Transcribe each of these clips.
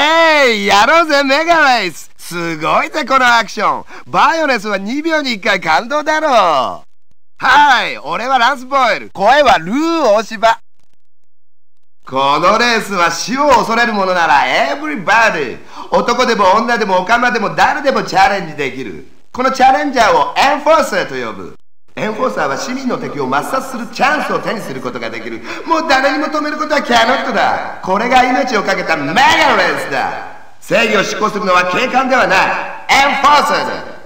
やろうぜメガレース。すごいぜこのアクション。バイオレンスは2秒に1回感動だろう。はい、俺はランスボイル。声はルー大柴。このレースは死を恐れるものならエブリバディ。男でも女でもオカマでも誰でもチャレンジできる。このチャレンジャーをエンフォーサーと呼ぶ。エンフォーサーは市民の敵を抹殺するチャンスを手にすることができる。もう誰にも止めることはキャノットだ。これが命をかけたメガレースだ。正義を執行するのは警官ではない、エンフォーサーだ。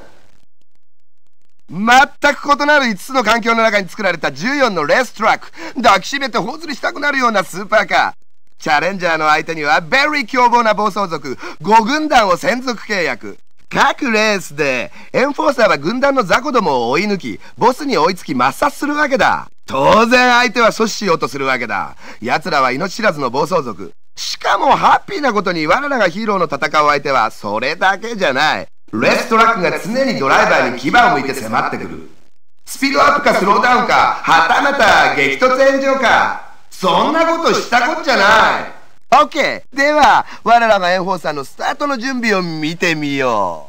全く異なる5つの環境の中に作られた14のレーストラック。抱きしめて頬ずりしたくなるようなスーパーカー。チャレンジャーの相手にはベリー凶暴な暴走族5軍団を専属契約。各レースでエンフォーサーは軍団の雑魚どもを追い抜き、ボスに追いつき抹殺するわけだ。当然相手は阻止しようとするわけだ。奴らは命知らずの暴走族。しかもハッピーなことに我らがヒーローの戦う相手はそれだけじゃない。レーストラックが常にドライバーに牙を向いて迫ってくる。スピードアップかスローダウンか、はたまた激突炎上か、そんなことしたこっちゃない。 OK、 では我らがエンフォーサーのスタートの準備を見てみよう。